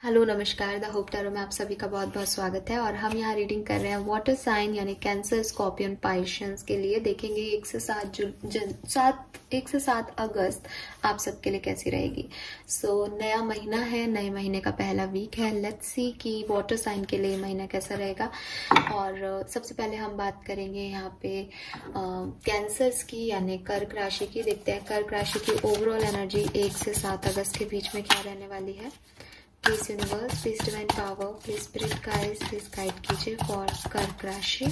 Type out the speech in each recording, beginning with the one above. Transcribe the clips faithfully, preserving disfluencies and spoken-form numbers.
Hello नमस्कार। The hope tarot में आप सभी का बहुत बहुत स्वागत है। और हम यहाँ रीडिंग कर रहे हैं वाटर साइन यानी कैंसर, स्कॉर्पियन, पाइशियंस के लिए। देखेंगे एक से सात जून सात एक से सात अगस्त आप सबके लिए कैसी रहेगी। सो so, नया महीना है, नए महीने का पहला वीक है। लेट्स सी कि वाटर साइन के लिए महीना कैसा रहेगा। और uh, सबसे पहले हम बात करेंगे यहाँ पे कैंसर्स uh, की यानी कर्क राशि की। देखते हैं कर्क राशि की ओवरऑल एनर्जी एक से सात अगस्त के बीच में क्या रहने वाली है। Please universe, please divine power, please spirit guides, please guide कीजिए फॉर कर्क राशि।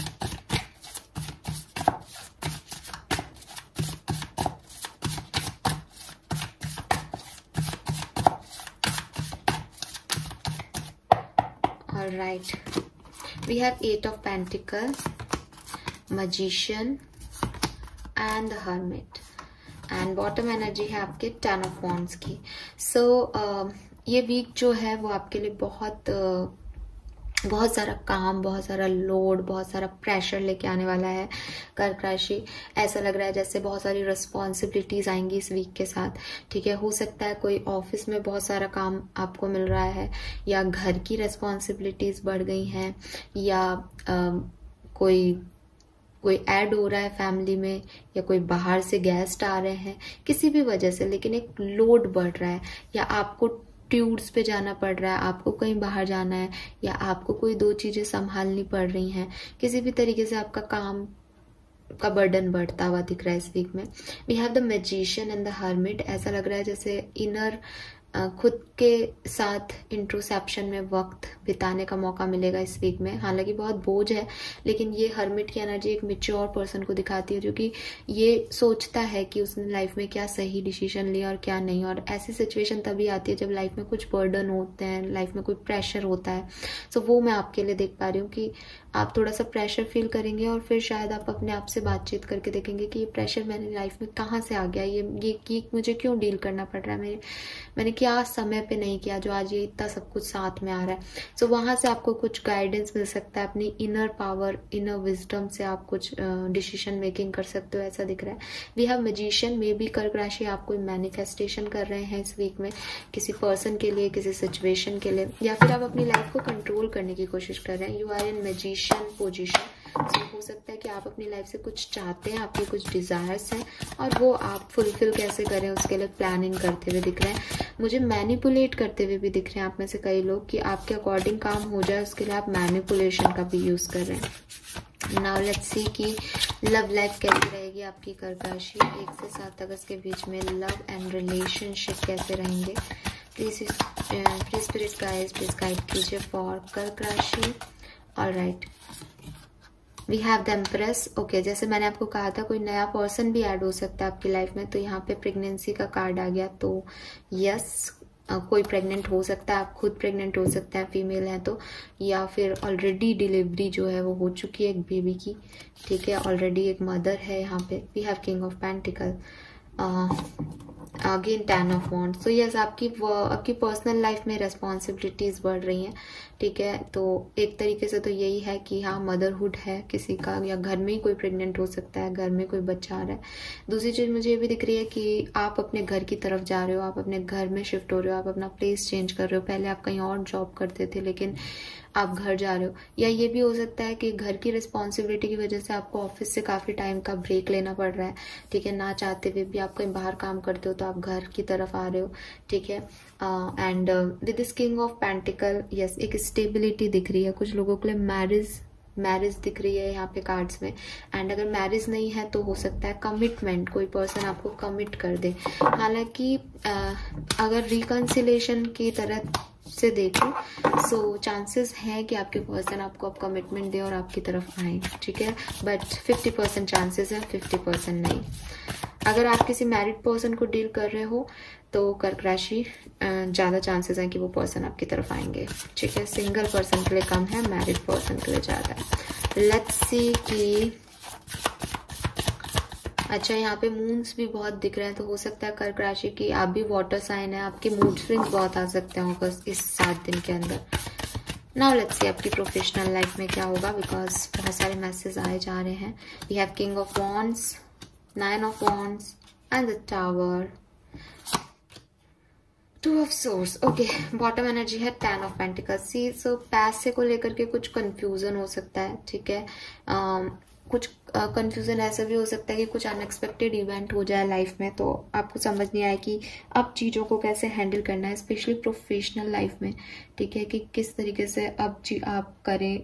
All right, we have eight of pentacles, magician and the hermit and bottom energy है आपके ten of wands की। so uh, ये वीक जो है वो आपके लिए बहुत बहुत सारा काम, बहुत सारा लोड, बहुत सारा प्रेशर लेके आने वाला है। कर्क राशि, ऐसा लग रहा है जैसे बहुत सारी रिस्पॉन्सिबिलिटीज आएंगी इस वीक के साथ। ठीक है, हो सकता है कोई ऑफिस में बहुत सारा काम आपको मिल रहा है, या घर की रिस्पॉन्सिबिलिटीज बढ़ गई हैं, या आ, कोई कोई ऐड हो रहा है फैमिली में, या कोई बाहर से गेस्ट आ रहे हैं, किसी भी वजह से लेकिन एक लोड बढ़ रहा है, या आपको टूर्स पे जाना पड़ रहा है, आपको कहीं बाहर जाना है, या आपको कोई दो चीजें संभालनी पड़ रही हैं। किसी भी तरीके से आपका काम का बर्डन बढ़ता हुआ दिख रहा है इस वीक में। We have the magician and the hermit. ऐसा लग रहा है जैसे इनर खुद के साथ इंट्रोसेप्शन में वक्त बिताने का मौका मिलेगा इस वीक में। हालांकि बहुत बोझ है, लेकिन ये हर्मिट की एनर्जी एक मैच्योर पर्सन को दिखाती है, जो कि ये सोचता है कि उसने लाइफ में क्या सही डिसीजन लिया और क्या नहीं। और ऐसी सिचुएशन तभी आती है जब लाइफ में कुछ बर्डन होते हैं, लाइफ में कोई प्रेशर होता है। सो so, वो मैं आपके लिए देख पा रही हूँ कि आप थोड़ा सा प्रेशर फील करेंगे, और फिर शायद आप अपने आप से बातचीत करके देखेंगे कि ये प्रेशर मैंने लाइफ में कहाँ से आ गया, ये ये कि मुझे क्यों डील करना पड़ रहा है, मेरे मैंने क्या समय पे नहीं किया जो आज ये इतना सब कुछ साथ में आ रहा है। सो so, वहां से आपको कुछ गाइडेंस मिल सकता है, अपनी इनर पावर, इनर विजडम से आप कुछ डिसीजन मेकिंग कर सकते हो, ऐसा दिख रहा है। We have magician. Maybe कर्क राशि आप कोई मैनिफेस्टेशन कर रहे हैं इस वीक में, किसी पर्सन के लिए, किसी सिचुएशन के लिए, या फिर आप अपनी लाइफ को कंट्रोल करने की कोशिश कर रहे हैं। You are in magician position. So, हो सकता है कि आप अपनी लाइफ से कुछ चाहते हैं, आपके कुछ डिजायर्स हैं, और वो आप फुलफिल कैसे करें उसके लिए प्लानिंग करते हुए दिख रहे हैं। मुझे मैनिपुलेट करते हुए भी दिख रहे हैं आप में से कई लोग कि आपके अकॉर्डिंग काम हो जाए, उसके लिए आप मैनिपुलेशन का भी यूज कर रहे हैं। नाउ लेट्स सी कि लव लाइफ कैसी रहेगी आपकी कर्क राशि एक से सात अगस्त के बीच में। लव एंड रिलेशनशिप कैसे रहेंगे। Please please spirit guides, please guide कीजिए फॉर कर्क राशि। Alright, we have the empress. Okay, जैसे मैंने आपको कहा था कोई नया पर्सन भी ऐड हो सकता है आपकी लाइफ में, तो यहाँ पे प्रेगनेंसी का कार्ड आ गया। तो यस, कोई प्रेग्नेंट हो सकता है, आप खुद प्रेग्नेंट हो सकते हैं फीमेल है तो, या फिर ऑलरेडी डिलीवरी जो है वो हो चुकी है एक बेबी की। ठीक है, ऑलरेडी एक मदर है यहाँ पे। We have king of pentacle, again ten of wands. तो यस, आपकी आपकी पर्सनल लाइफ में रेस्पॉन्सिबिलिटीज बढ़ रही हैं। ठीक है, तो एक तरीके से तो यही है कि हाँ, मदरहुड है किसी का, या घर में ही कोई प्रेग्नेंट हो सकता है, घर में कोई बच्चा आ रहा है। दूसरी चीज मुझे ये भी दिख रही है कि आप अपने घर की तरफ जा रहे हो, आप अपने घर में शिफ्ट हो रहे हो, आप अपना प्लेस चेंज कर रहे हो। पहले आप कहीं और जॉब करते थे, लेकिन आप घर जा रहे हो। या ये भी हो सकता है कि घर की रिस्पॉन्सिबिलिटी की वजह से आपको ऑफिस से काफी टाइम का ब्रेक लेना पड़ रहा है। ठीक है, ना चाहते हुए भी आप कहीं बाहर काम करते हो तो आप घर की तरफ आ रहे हो। ठीक है, and with this king of pentacle, yes, एक स्टेबिलिटी दिख रही है कुछ लोगों के लिए। मैरिज मैरिज दिख रही है यहाँ पे कार्ड्स में। एंड अगर मैरिज नहीं है तो हो सकता है कमिटमेंट, कोई पर्सन आपको कमिट कर दे। हालांकि अगर रिकंसिलेशन की तरह से देखें सो चांसेस है कि आपके पर्सन आपको अब कमिटमेंट दे और आपकी तरफ आए। ठीक है, बट फिफ्टी परसेंट चांसेस है, फिफ्टी परसेंट नहीं। अगर आप किसी मैरिड पर्सन को डील कर रहे हो तो कर्क राशि ज्यादा चांसेस हैं कि वो पर्सन आपकी तरफ आएंगे। ठीक है, सिंगल पर्सन के लिए कम है, मैरिड पर्सन के लिए ज्यादा है। लेट्स सी कि अच्छा, यहाँ पे मून्स भी बहुत दिख रहे हैं, तो हो सकता है कर्क राशि की आप भी वाटर साइन है, आपके मूड स्विंग्स बहुत आ सकते हैं बस इस सात दिन के अंदर। नाउ लेट्स सी आपकी प्रोफेशनल लाइफ में क्या होगा, बिकॉज बहुत सारे मैसेज आए जा रहे हैं। We have king of wands, nine of wands and the tower, two of swords, okay. Bottom energy है ten of pentacles. See so पैसे को लेकर के कुछ कंफ्यूजन हो सकता है, ठीक है। um, कुछ कंफ्यूजन uh, ऐसा भी हो सकता है कि कुछ अनएक्सपेक्टेड इवेंट हो जाए लाइफ में, तो आपको समझ नहीं आए कि अब चीज़ों को कैसे हैंडल करना है, स्पेशली प्रोफेशनल लाइफ में, ठीक है, कि किस तरीके से अब आप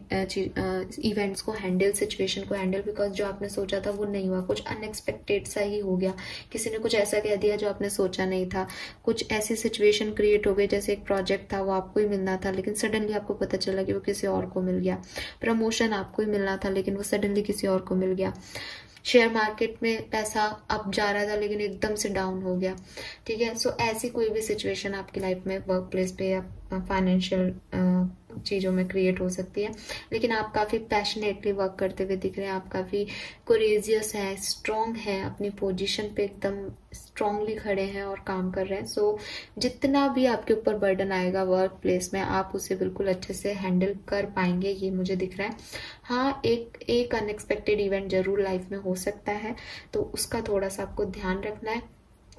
करें इवेंट्स को हैंडल, सिचुएशन को हैंडल, बिकॉज जो आपने सोचा था वो नहीं हुआ, कुछ अनएक्सपेक्टेड सा ही हो गया, किसी ने कुछ ऐसा कह दिया जो आपने सोचा नहीं था, कुछ ऐसी सिचुएशन क्रिएट हो गई जैसे एक प्रोजेक्ट था वो आपको ही मिलना था लेकिन सडनली आपको पता चला कि वो किसी और को मिल गया, प्रमोशन आपको ही मिलना था लेकिन वो सडनली किसी और को मिल गया, शेयर मार्केट में पैसा अप जा रहा था लेकिन एकदम से डाउन हो गया, ठीक है। सो ऐसी कोई भी सिचुएशन आपकी लाइफ में, वर्क प्लेस पे या फाइनेंशियल चीज़ों में क्रिएट हो सकती है, लेकिन आप काफ़ी पैशनेटली वर्क करते हुए दिख रहे हैं, आप काफ़ी कोरेजियस है, स्ट्रांग है, अपनी पोजीशन पे एकदम स्ट्रांगली खड़े हैं और काम कर रहे हैं। सो so, जितना भी आपके ऊपर बर्डन आएगा वर्क प्लेस में, आप उसे बिल्कुल अच्छे से हैंडल कर पाएंगे, ये मुझे दिख रहा है। हाँ, एक एक अनएक्सपेक्टेड इवेंट जरूर लाइफ में हो सकता है, तो उसका थोड़ा सा आपको ध्यान रखना है।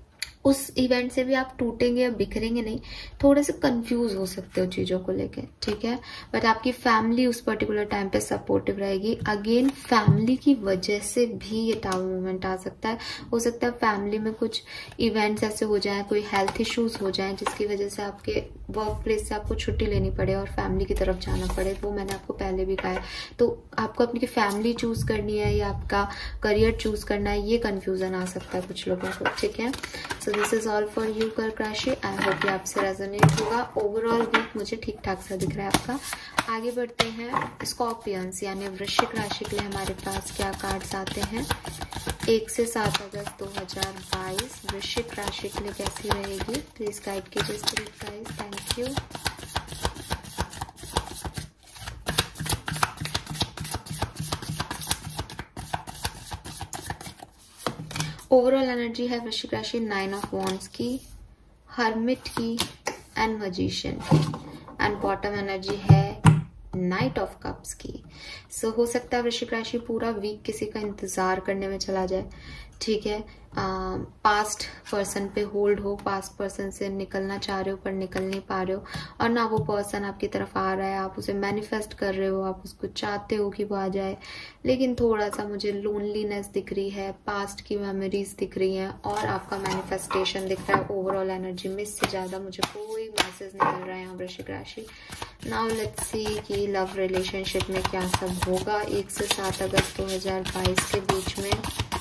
उस इवेंट से भी आप टूटेंगे या बिखरेंगे नहीं, थोड़े से कंफ्यूज हो सकते हो चीजों को लेके, ठीक है। बट आपकी फैमिली उस पर्टिकुलर टाइम पे सपोर्टिव रहेगी। अगेन फैमिली की वजह से भी ये टावर मूवमेंट आ सकता है। हो सकता है फैमिली में कुछ इवेंट्स ऐसे हो जाएं, कोई हेल्थ इश्यूज हो जाएं जिसकी वजह से आपके वर्क प्लेस से आपको छुट्टी लेनी पड़े और फैमिली की तरफ जाना पड़े। वो मैंने आपको पहले भी कहा है। तो आपको अपनी फैमिली चूज करनी है या आपका करियर चूज करना है, ये कंफ्यूजन आ सकता है कुछ लोगों को, ठीक है। So this is all for you कर्क राशि। आई होप ये आपसे रेजोनेट होगा। ओवरऑल वीक मुझे ठीक ठाक सा दिख रहा है आपका। आगे बढ़ते हैं स्कॉर्पियंस यानी वृश्चिक राशि के लिए हमारे पास क्या कार्ड्स आते हैं एक से सात अगस्त दो हजार बाईस वृश्चिक राशि के लिए कैसी रहेगी, प्लीज गाइड कीजिए spirit guys, thank you. Overall energy है वृश्चिक राशि नाइन ऑफ वॉन्ड्स की, हर्मिट की एंड मजिशियन की, एंड बॉटम एनर्जी है नाइट ऑफ कप्स की। सो so, हो सकता है वृश्चिक राशि पूरा वीक किसी का इंतजार करने में चला जाए, ठीक है। पास्ट पर्सन पे होल्ड हो, पास्ट पर्सन से निकलना चाह रहे हो पर निकल नहीं पा रहे हो, और ना वो पर्सन आपकी तरफ आ रहा है, आप उसे मैनिफेस्ट कर रहे हो, आप उसको चाहते हो कि वो आ जाए, लेकिन थोड़ा सा मुझे लोनलीनेस दिख रही है, पास्ट की मेमोरीज दिख रही हैं और आपका मैनिफेस्टेशन दिख रहा है। ओवरऑल एनर्जी में इससे ज्यादा मुझे कोई मैसेज नहीं मिल रहा है यहाँ वृश्चिक राशि। नाउ लेट्स सी कि लव रिलेशनशिप में क्या सब होगा एक से सात अगस्त दो हजार बाईस के बीच में।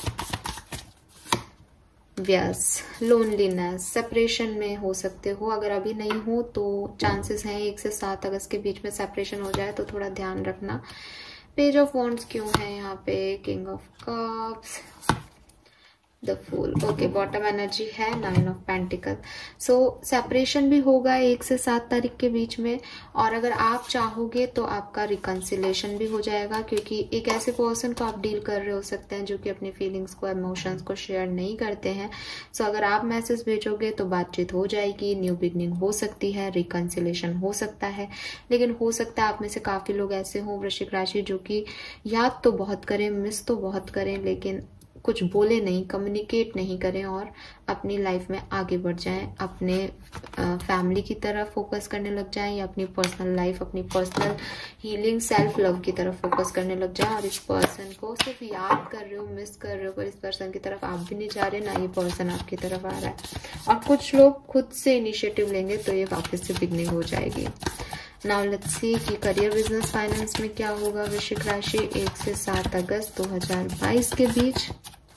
व्यस, लोनलीनेस, सेपरेशन में हो सकते हो, अगर अभी नहीं हो तो चांसेस हैं एक से सात अगस्त के बीच में सेपरेशन हो जाए, तो थोड़ा ध्यान रखना। पेज ऑफ वॉन्ड्स क्यों है यहाँ पे, king of cups, the fool, okay. Bottom energy है nine of pentacle. So separation भी होगा एक से सात तारीख के बीच में, और अगर आप चाहोगे तो आपका रिकंसिलेशन भी हो जाएगा, क्योंकि एक ऐसे पर्सन को आप डील कर रहे हो सकते हैं जो कि अपनी फीलिंग्स को, इमोशंस को शेयर नहीं करते हैं। सो so, अगर आप मैसेज भेजोगे तो बातचीत हो जाएगी, न्यू बिगनिंग हो सकती है, रिकंसिलेशन हो सकता है, लेकिन हो सकता है आप में से काफी लोग ऐसे हों वृश्चिक राशि जो कि याद तो बहुत करें, मिस तो बहुत करें, लेकिन कुछ बोले नहीं, कम्युनिकेट नहीं करें और अपनी लाइफ में आगे बढ़ जाएं, अपने फैमिली की तरफ फोकस करने लग जाएं या अपनी पर्सनल लाइफ, अपनी पर्सनल हीलिंग, सेल्फ लव की तरफ फोकस करने लग जाएं, और इस पर्सन को सिर्फ याद कर रहे हो, मिस कर रहे हो, पर इस पर्सन की तरफ आप भी नहीं जा रहे, ना ये पर्सन आपकी तरफ आ रहा है। और कुछ लोग खुद से इनिशिएटिव लेंगे तो ये वापस से बिगनिंग हो जाएगी। नाउ लेट्स सी कि करियर, बिजनेस, फाइनेंस में क्या होगा वृश्चिक राशि एक से सात अगस्त दो हजार बाईस के बीच।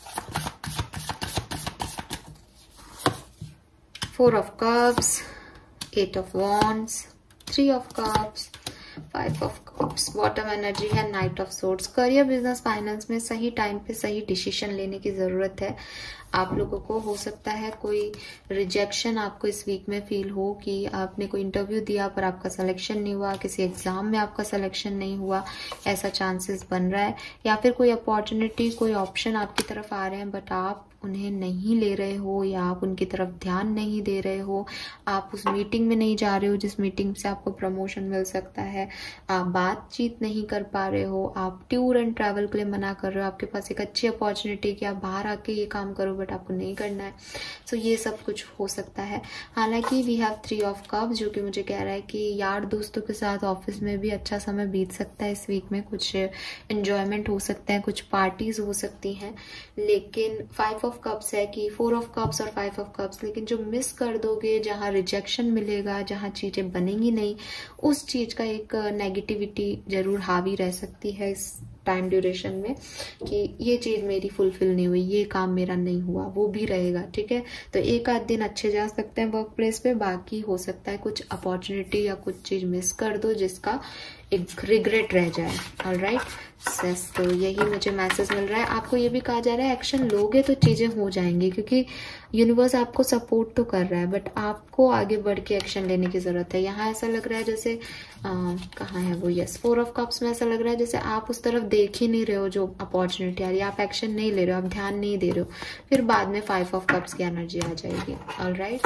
Four of cups, eight of wands, three of cups, five of cups. Bottom energy है knight of swords. Career, business, finance में सही टाइम पे सही डिसीजन लेने की जरूरत है आप लोगों को। हो सकता है कोई रिजेक्शन आपको इस वीक में फील हो कि आपने कोई इंटरव्यू दिया पर आपका सिलेक्शन नहीं हुआ, किसी एग्जाम में आपका सिलेक्शन नहीं हुआ, ऐसा चांसेस बन रहा है, या फिर कोई अपॉर्चुनिटी, कोई ऑप्शन आपकी तरफ आ रहे हैं बट आप उन्हें नहीं ले रहे हो या आप उनकी तरफ ध्यान नहीं दे रहे हो, आप उस मीटिंग में नहीं जा रहे हो जिस मीटिंग से आपको प्रमोशन मिल सकता है, आप बातचीत नहीं कर पा रहे हो, आप टूर एंड ट्रैवल के लिए मना कर रहे हो, आपके पास एक अच्छी अपॉर्चुनिटी कि आप बाहर आके ये काम करो बट आपको नहीं करना है। सो so, ये सब कुछ हो सकता है। हालांकि we have three of cups जो कि मुझे कह रहा है कि यार दोस्तों के साथ ऑफिस में भी अच्छा समय बीत सकता है, इस वीक में कुछ एंजॉयमेंट हो सकता है, कुछ पार्टीज हो सकती हैं। लेकिन फाइव ऑफ कप्स है कि फोर ऑफ कप्स और फाइव ऑफ कप्स, लेकिन जो मिस कर दोगे, जहां रिजेक्शन मिलेगा, जहां चीजें बनेंगी नहीं, उस चीज का एक नेगेटिविटी जरूर हावी रह सकती है इस टाइम ड्यूरेशन में कि ये चीज मेरी फुलफिल नहीं हुई, ये काम मेरा नहीं हुआ, वो भी रहेगा। ठीक है, तो एक आध दिन अच्छे जा सकते हैं वर्क प्लेस पे, बाकी हो सकता है कुछ अपॉर्चुनिटी या कुछ चीज मिस कर दो जिसका एक रिग्रेट रह जाए। ऑलराइट सेस, तो यही मुझे मैसेज मिल रहा है। आपको ये भी कहा जा रहा है एक्शन लोगे तो चीजें हो जाएंगी, क्योंकि यूनिवर्स आपको सपोर्ट तो कर रहा है बट आपको आगे बढ़ के एक्शन लेने की जरूरत है। यहाँ ऐसा लग रहा है जैसे कहाँ है वो, यस फोर ऑफ कप्स में ऐसा लग रहा है जैसे आप उस तरफ देख ही नहीं रहे हो जो अपॉर्चुनिटी आ रही है, आप एक्शन नहीं ले रहे हो, आप ध्यान नहीं दे रहे हो, फिर बाद में फाइव ऑफ कप्स की एनर्जी आ जाएगी। Alright,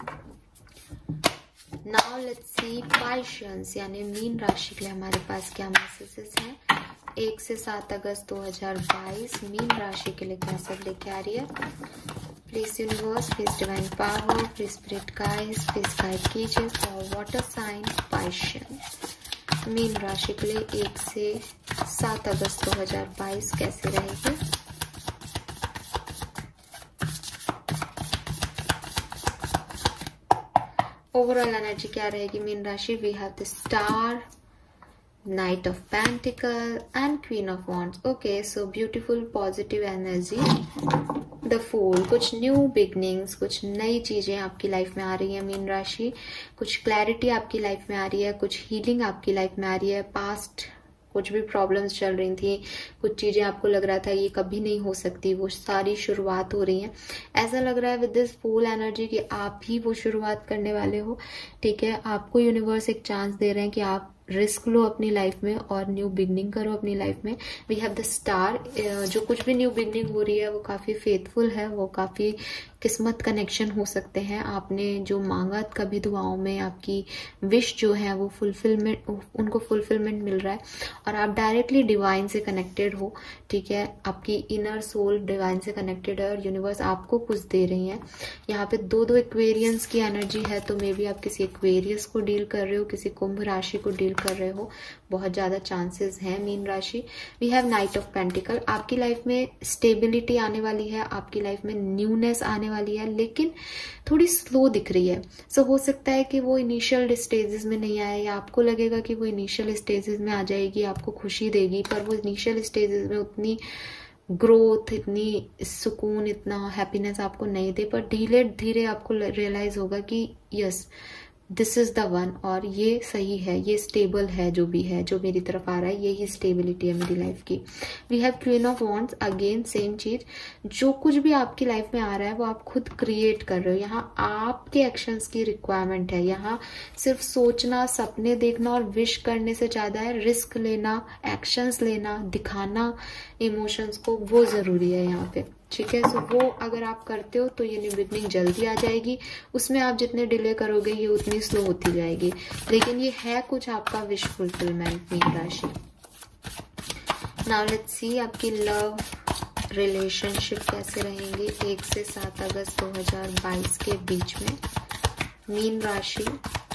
now let's see pisces यानी मीन राशि के लिए हमारे पास क्या मैसेजेस हैं एक से सात अगस्त दो हजार बाईस मीन राशि के लिए क्या सब लेके आ रही है। Please universe, please divine power, please spirit guides, please guide कीजिए फॉर वाटर साइन पाइशंस। मीन राशि के लिए एक से सात अगस्त दो हजार बाईस कैसे रहेगी। ओवरऑल एनर्जी क्या रहेगी मीन राशि। We have the star, knight of pentacle and queen of wands. Okay, so beautiful positive energy. The fool, कुछ न्यू बिगनिंग्स, कुछ नई चीजें आपकी लाइफ में आ रही है मीन राशि, कुछ क्लैरिटी आपकी लाइफ में आ रही है, कुछ हीलिंग आपकी लाइफ में आ रही है। पास्ट कुछ भी प्रॉब्लम्स चल रही थी, कुछ चीजें आपको लग रहा था ये कभी नहीं हो सकती, वो सारी शुरुआत हो रही है। ऐसा लग रहा है विद दिस फुल एनर्जी कि आप ही वो शुरुआत करने वाले हो। ठीक है, आपको यूनिवर्स एक चांस दे रहे हैं कि आप रिस्क लो अपनी लाइफ में और न्यू बिगनिंग करो अपनी लाइफ में। वी हैव द स्टार, जो कुछ भी न्यू बिगनिंग हो रही है वो काफी फेथफुल है, वो काफी किस्मत कनेक्शन हो सकते हैं। आपने जो मांगा कभी दुआओं में, आपकी विश जो है वो फुलफिलमेंट, उनको फुलफिलमेंट मिल रहा है और आप डायरेक्टली डिवाइन से कनेक्टेड हो। ठीक है, आपकी इनर सोल डिवाइन से कनेक्टेड है और यूनिवर्स आपको कुछ दे रही है। यहाँ पे दो दो एक्वेरियंस की एनर्जी है, तो मे बी आप किसी एक्वेरियस को डील कर रहे हो, किसी कुंभ राशि को डील कर रहे हो, बहुत ज्यादा चांसेस हैं मीन राशि। We have knight of pentacle, आपकी लाइफ में स्टेबिलिटी आने वाली है, आपकी लाइफ में न्यूनेस आने वाली है, लेकिन थोड़ी स्लो दिख रही है। सो so, हो सकता है कि वो इनिशियल स्टेजेस में नहीं आए, या आपको लगेगा कि वो इनिशियल स्टेजेस में आ जाएगी, आपको खुशी देगी, पर वो इनिशियल स्टेजेस में उतनी ग्रोथ, इतनी सुकून, इतना हैप्पीनेस आपको नहीं दे, पर धीरे धीरे आपको रियलाइज होगा कि yes this is the one, और ये सही है, ये स्टेबल है, जो भी है, जो मेरी तरफ आ रहा है, यही स्टेबिलिटी है मेरी लाइफ की। We have queen of wands, again same चीज, जो कुछ भी आपकी लाइफ में आ रहा है वो आप खुद क्रिएट कर रहे हो। यहाँ आपके एक्शंस की रिक्वायरमेंट है, यहाँ सिर्फ सोचना, सपने देखना और विश करने से ज्यादा है रिस्क लेना, एक्शंस लेना, दिखाना इमोशंस को, वो जरूरी है यहाँ पे। ठीक है, सो वो अगर आप करते हो तो ये न्यू बिगनिंग जल्दी आ जाएगी, उसमें आप जितने डिले करोगे ये उतनी स्लो होती जाएगी, लेकिन ये है कुछ आपका विश फुलफिलमेंट मीन राशि। नाउ लेट्स सी आपकी लव रिलेशनशिप कैसे रहेंगे एक से सात अगस्त दो हजार बाईस के बीच में मीन राशि।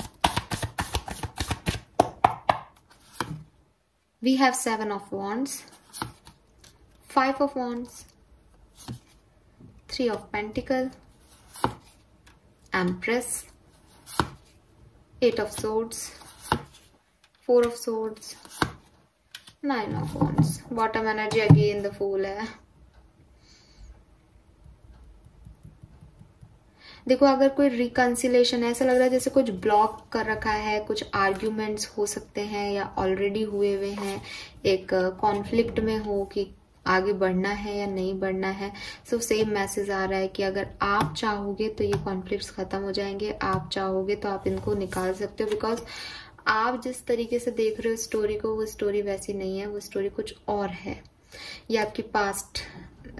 We have seven of wands, five of wands, Three of Pentacle, Empress, Eight of Swords, Four of Swords, Nine of Wands. Bottom energy again the Fool है। देखो, अगर कोई रिकंसिलेशन, ऐसा लग रहा है जैसे कुछ ब्लॉक कर रखा है, कुछ आर्ग्यूमेंट्स हो सकते हैं या ऑलरेडी हुए हुए हैं, एक कॉन्फ्लिक्ट में हो कि आगे बढ़ना है या नहीं बढ़ना है। सो सेम मैसेज आ रहा है कि अगर आप चाहोगे तो ये कॉन्फ्लिक्ट्स खत्म हो जाएंगे, आप चाहोगे तो आप इनको निकाल सकते हो, बिकॉज आप जिस तरीके से देख रहे हो स्टोरी को, वो स्टोरी वैसी नहीं है, वो स्टोरी कुछ और है। ये आपकी पास्ट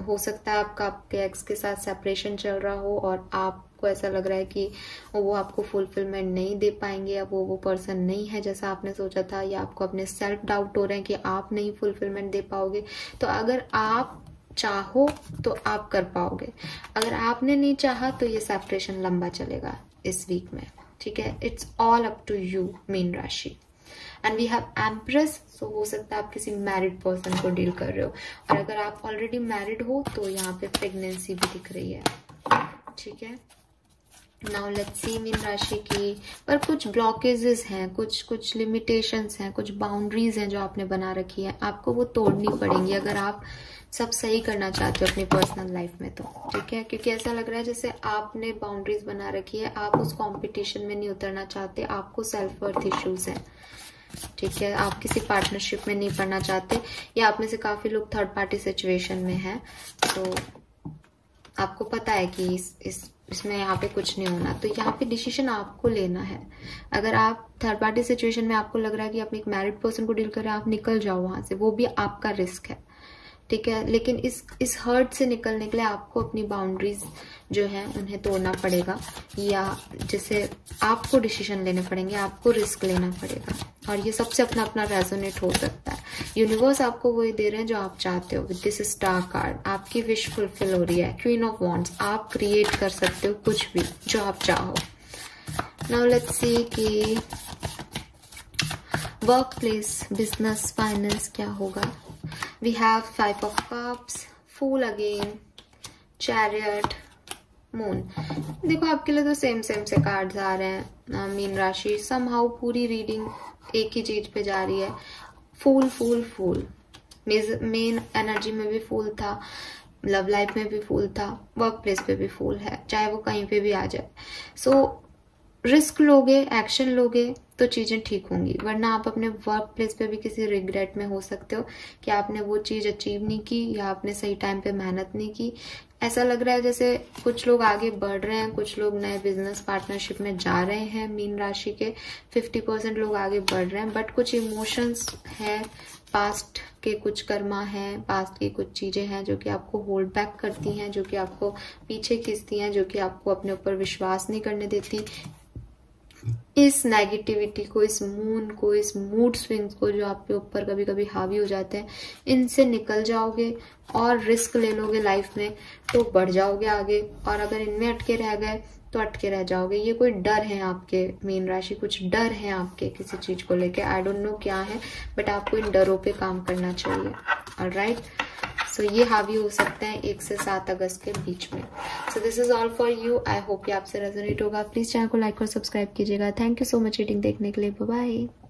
हो सकता है आपका आपके एक्स के साथ सेपरेशन चल रहा हो और आपको ऐसा लग रहा है कि वो आपको फुलफिलमेंट नहीं दे पाएंगे, या वो वो पर्सन नहीं है जैसा आपने सोचा था, या आपको अपने सेल्फ डाउट हो रहे हैं कि आप नहीं फुलफिलमेंट दे पाओगे। तो अगर आप चाहो तो आप कर पाओगे, अगर आपने नहीं चाहा तो ये सेपरेशन लंबा चलेगा इस वीक में, ठीक है। It's all up to you मीन राशि। And we have empress, so हो सकता है आप किसी मैरिड पर्सन को डील कर रहे हो, और अगर आप ऑलरेडी मैरिड हो तो यहाँ पे प्रेगनेंसी भी दिख रही है, ठीक है। नाउ लेट्स सी मीन राशि की, पर कुछ ब्लॉकेजेस हैं, कुछ कुछ लिमिटेशंस हैं, कुछ बाउंड्रीज हैं जो आपने बना रखी है, आपको वो तोड़नी पड़ेंगी अगर आप सब सही करना चाहते हो अपनी पर्सनल लाइफ में तो, ठीक है। क्योंकि ऐसा लग रहा है जैसे आपने बाउंड्रीज बना रखी है, आप उस कंपटीशन में नहीं उतरना चाहते, आपको सेल्फ वर्थ इश्यूज हैं, ठीक है। आप किसी पार्टनरशिप में नहीं पड़ना चाहते, या आप में से काफी लोग थर्ड पार्टी सिचुएशन में हैं, तो आपको पता है कि इस, इस इसमें यहाँ पे कुछ नहीं होना, तो यहाँ पे डिसीजन आपको लेना है। अगर आप थर्ड पार्टी सिचुएशन में आपको लग रहा है कि आप एक मैरिड पर्सन को डील कर रहे हैं, आप निकल जाओ वहां से, वो भी आपका रिस्क है, ठीक है। लेकिन इस इस हर्ट से निकलने के लिए आपको अपनी बाउंड्रीज जो है उन्हें तोड़ना पड़ेगा, या जैसे आपको डिसीजन लेने पड़ेंगे, आपको रिस्क लेना पड़ेगा, और ये सबसे अपना अपना रेजोनेट हो सकता है। यूनिवर्स आपको वही दे रहे हैं जो आप चाहते हो। विद दिस स्टार कार्ड आपकी विश फुलफिल हो रही है। क्वीन ऑफ वॉन्ड्स, आप क्रिएट कर सकते हो कुछ भी जो आप चाहो। नाउ लेट्स सी कि वर्क प्लेस, बिजनेस, फाइनेंस क्या होगा। We have five of cups, fool again, chariot, moon। देखो आपके लिए तो सेम सेम से कार्ड्स आ रहे हैं मीन राशि। समहाउ पूरी रीडिंग एक ही चीज पे जा रही है। फूल फूल फूल, मेन एनर्जी में भी फूल था, लव लाइफ में भी फूल था, वर्क प्लेस पे भी फूल है, चाहे वो कहीं पे भी आ जाए। सो so, रिस्क लोगे, एक्शन लोगे तो चीजें ठीक होंगी, वरना आप अपने वर्क प्लेस पे भी किसी रिग्रेट में हो सकते हो कि आपने वो चीज अचीव नहीं की, या आपने सही टाइम पे मेहनत नहीं की। ऐसा लग रहा है जैसे कुछ लोग आगे बढ़ रहे हैं, कुछ लोग नए बिजनेस पार्टनरशिप में जा रहे हैं। मीन राशि के फिफ्टी परसेंट लोग आगे बढ़ रहे हैं, बट कुछ इमोशंस है, पास्ट के कुछ कर्मा है, पास्ट की कुछ चीजें हैं जो कि आपको होल्ड बैक करती हैं, जो कि आपको पीछे खींचती हैं, जो कि आपको अपने ऊपर विश्वास नहीं करने देती। इस नेगेटिविटी को, इस मून को, इस मूड स्विंग्स को जो आपके ऊपर कभी कभी हावी हो जाते हैं, इनसे निकल जाओगे और रिस्क ले लोगे लाइफ में तो बढ़ जाओगे आगे, और अगर इनमें अटके रह गए तो अटके रह जाओगे। ये कोई डर है आपके मीन राशि, कुछ डर है आपके किसी चीज को लेके, आई डोंट नो क्या है, बट आपको इन डरों पे काम करना चाहिए। ऑलराइट, सो ये हावी हो सकते हैं एक से सात अगस्त के बीच में। So this is all for you. I hope कि आपसे रेजोनेट होगा। प्लीज चैनल को लाइक और सब्सक्राइब कीजिएगा। Thank you so much reading देखने के लिए। Bye bye.